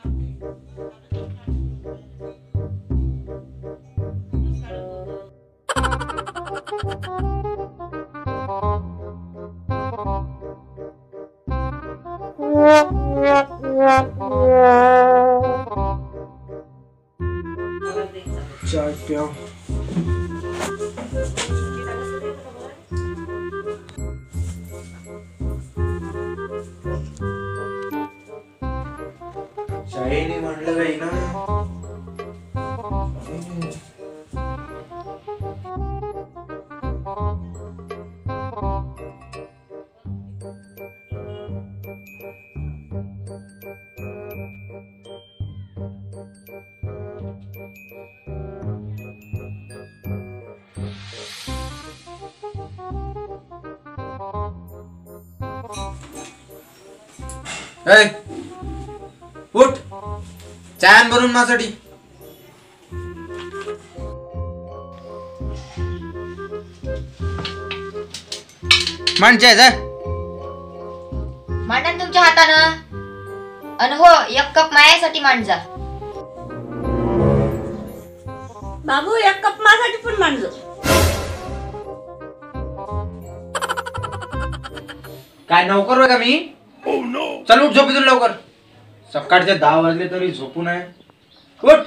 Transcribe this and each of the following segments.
चाय पियो। चाय नहीं म्हणलं काही ना। उठ, चाय आण बनवून माझ्यासाठी। मान चाय जा। मांडा तुमच्या हातानं। अन हो, एक कप मायासाठी मांड जा। बाबू एक कप माझ्यासाठी पण मांड जा। काय नोकर होय का मी? चल उठ झोपेतून लवकर। सकाळचे 10 वाजले तरी झोपू नये। उठ।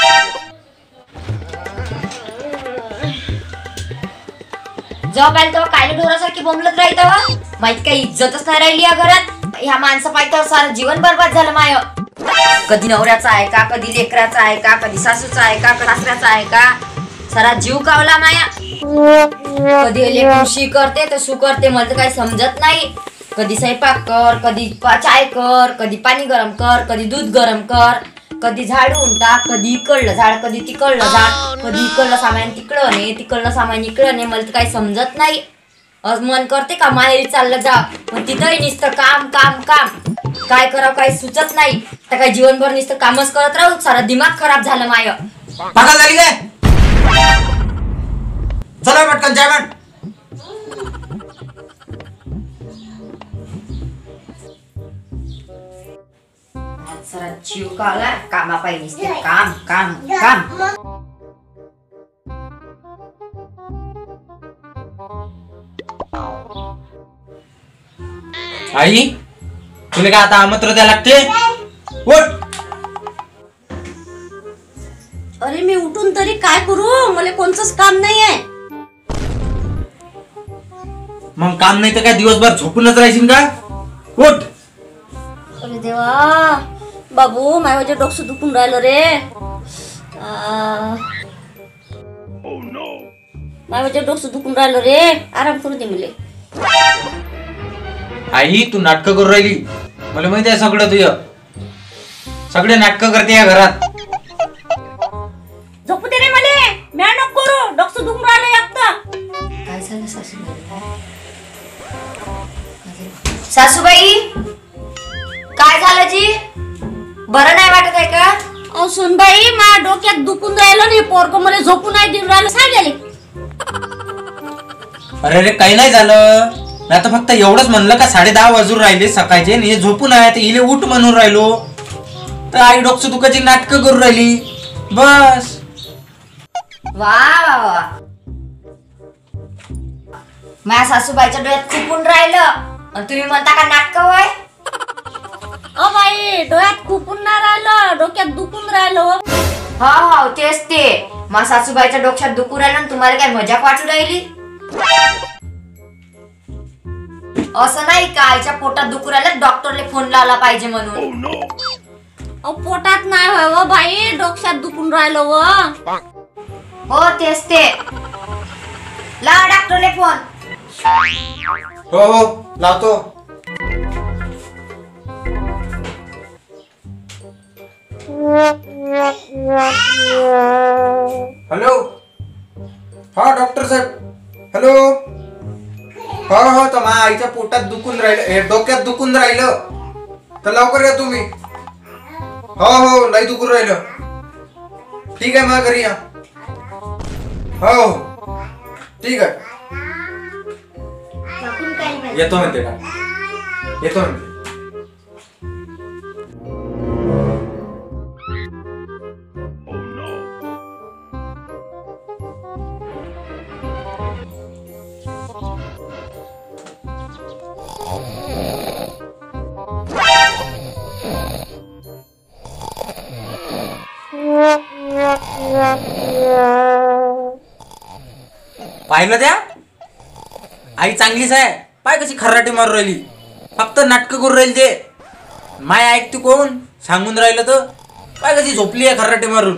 जॉब आली तेव्हा कायले ढोरासारखी बोंबलत राही तेव्हा माहित काही इज्जतच नाही राहिली या घरात। ह्या माणसा पाहिजे सारं जीवन बरबाद झालं माय। कधी नवऱ्याचा आहे का, कधी लेकराचा आहे का, कधी सासूचा आहे का, कधी सासऱ्याचा आहे का, सारा जीव कावला माया। कधी लेकरुशी करते तर सु करते, मला तर काही समजत नाही। कधी स्वयंपाक कर, कधी चाय कर, कधी पाणी गरम कर, कधी दूध गरम कर, कधी झाडून टाक, कधी इकडलं झाड, कधी तिकडलं झाड, कधी इकडलं सामान तिकडं ने, तिकडलं सामान इकडं ने, मला तर काही समजत नाही। आज मन करते का माहेरी चाललं जा, पण तिथंही नुसतं काम काम काम, काय करावं काही सुचत नाही। तर काय जीवनभर नुसतं कामच करत राहू, सारा दिमाग खराब झालं माय। पागल झाली काय? चला पटकन चाय मांड। सारा जीव कावला कामा पाहिजे नुसते काम काम काम। आई, तुला काय आता आमंत्रण द्यायला लागते? उठ। अरे मी उठून तरी काय करू, मला कोणचंच काम नाही आहे। मग काम नाही तर काय दिवसभर झोपूनच राहायशील का? उठ। अरे देवा, बाबू माझ्या डोकं दुखून राहिलं रे। माझ्या डोकं दुखून राहिलं रे, आराम करू दे मुले। आई तू नाटक करू राहिली, मला माहिती आहे सगळं तुझ। सगळे नाटक करते या घरात। झोपू दे रे मले, म्या नको करू, डोकं दुखून राहिलं एकटं। काय झालं सासूबाई? सासूबाई काय झालं जी? बरं नाही वाटत आहे का? अहो सुनबाई, माझ्या डोक्यात दुखून राहिलं नाही, पोरकं मला झोपू नाही देऊन राहिलं, सांगायले। अरे रे काही नाही झालं, मी आता फक्त एवढंच म्हणलं का 10:30 वाजून राहिले सकाळचे, हे झोपून आहे तर इले उठ म्हणून राहिलो, तर आई डोकं दुखाची नाटकं करू राहिली बस। वा वा वा, माझ्या सासूबाईच्या डोळ्यात खुपून राहिलं आणि तुम्ही म्हणता का नाटक होय? अ बाई, डोळ्यात खुपून नाही राहिलं, डोक्यात दुखून राहिलं। हो हो तेच ते, माझ्या सासूबाईच्या डोक्यात दुखून राहिलं आणि तुम्हाला काय मजाक वाटू राहिली? असं नाही का आईच्या पोटात दुखू राहिलं, डॉक्टरला फोन लावला पाहिजे म्हणून। अहो पोटात नाही व्हावं बाई, डोक्यात दुखून राहिलं व। हो तेच ते, लावा डॉक्टरला फोन। हो हो लावतो। हॅलो, हा डॉक्टर साहेब, हॅलो। हो हो, तर माझ्या आईच्या पोटात दुखून राहिलं, डोक्यात दुखून राहिलं, तर लवकर या तुम्ही। हो हो, लई दुखून राहिलं। ठीक आहे, मग घरी या। हो ठीक आहे, येतो म्हणते का? येतो म्हणते। पाहिलं त्या आई चांगलीच आहे. पाय कशी खर्राटी मारून राहिली. फक्त नाटकं करून राहील ते. माय ऐकते कोण सांगून राहिलं तर. पाय कशी झोपली आहे खर्राटी मारून.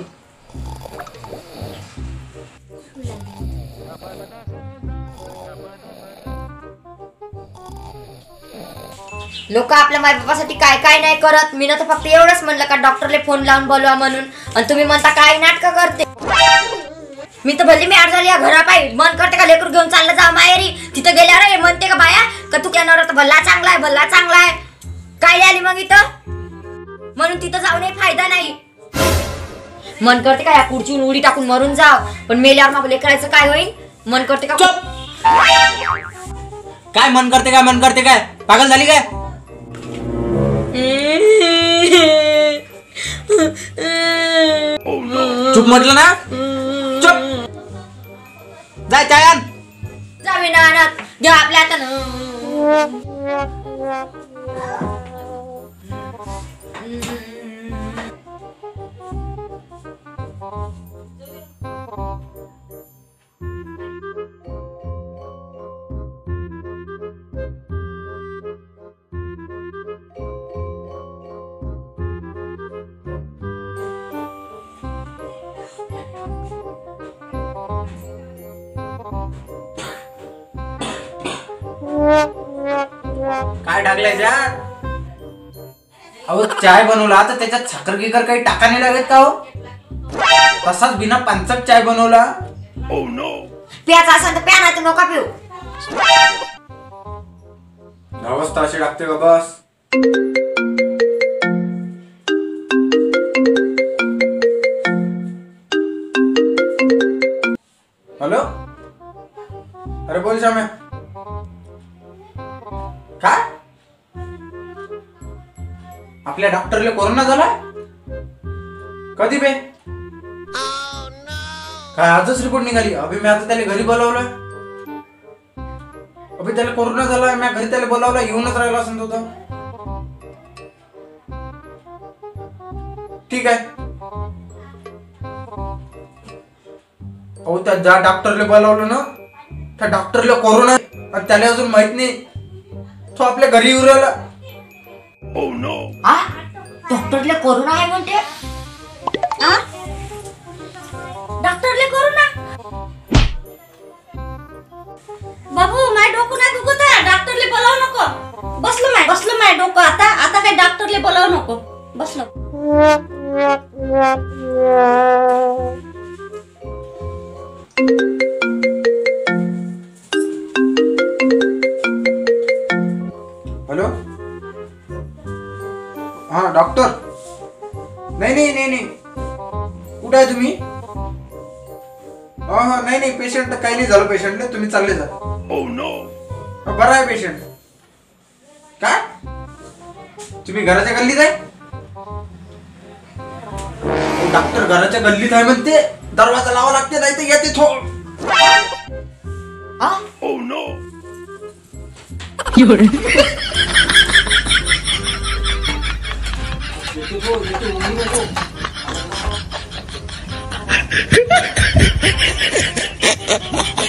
लोक आपल्या मायबापासाठी काय काय नाही करत. मी ना तर फक्त एवढंच म्हणलं का डॉक्टरले फोन लावून बोलवा म्हणून, आणि तुम्ही म्हणता काय नाटकं करते. मी तर भल्ली मी झाली या घरा पाय. मन करते का लेकरू घेऊन चाललं जा माहेरी. तिथं गेल्यावर हे म्हणते का बाया का तू कॅनवर तर भल्ला चांगला आहे, भल्ला चांगला आहे. काय आली मग इथं, म्हणून तिथं जाऊनही फायदा नाही. मन करते का या खुर्चीवर उडी टाकून मरून जाव, पण मेल्यावर मग लेकरायचं काय होईल. मन करते का काय मन करते काय, मन करते काय, पागल झाली काय. चुप म्हटलं ना, चुप. जाय चाय आण. जावे ना अनाथ घ्या आपल्या हातानं. काय टाकलंय त्यात. अहो चाय बनवला तर त्याच्यात साखर गिकर काही टाका नाही लागत का हो. तसाच बिना पंचट चाय बनवला. प्याचा असेल तर प्या, नाही तर नका पिऊ. अवस्था अशी टाकते का बस. हॅलो, अरे बोल श्याम्या. काय आपल्या डॉक्टरला कोरोना झाला. कधी बे. काय आजच रिपोर्ट निघाली. अभि मी आता त्याला घरी बोलावलं. अभि त्याला कोरोना झाला. मी घरी त्याला बोलावलं, येऊनच राहिला असं होता. ठीक आहे. अहो त्या ज्या डॉक्टरला बोलावलं ना, त्या डॉक्टरला कोरोना आणि त्याला अजून माहित नाही. तो आपल्या घरी येऊ राहिला. डॉक्टरले कोरोना आहे म्हणते. डॉक्टरले कोरोना. बाबू माय डोकं नाही दुखत आहे. डॉक्टरले बोलावू नको. बसलं माय डोकं. आता काही डॉक्टरले बोलावू नको. बसलं. हॅलो, हा डॉक्टर. नाही कुठे आहे तुम्ही. हा नाही पेशंट काही नाही झालं. पेशंटला तुम्ही चालले जा. बरं आहे पेशंट. काय तुम्ही घराच्या गल्लीत आहे. डॉक्टर घराच्या गल्लीत आहे म्हणते. दरवाजा लावा लागते, नाही तर येते थोड. Ha ha ha!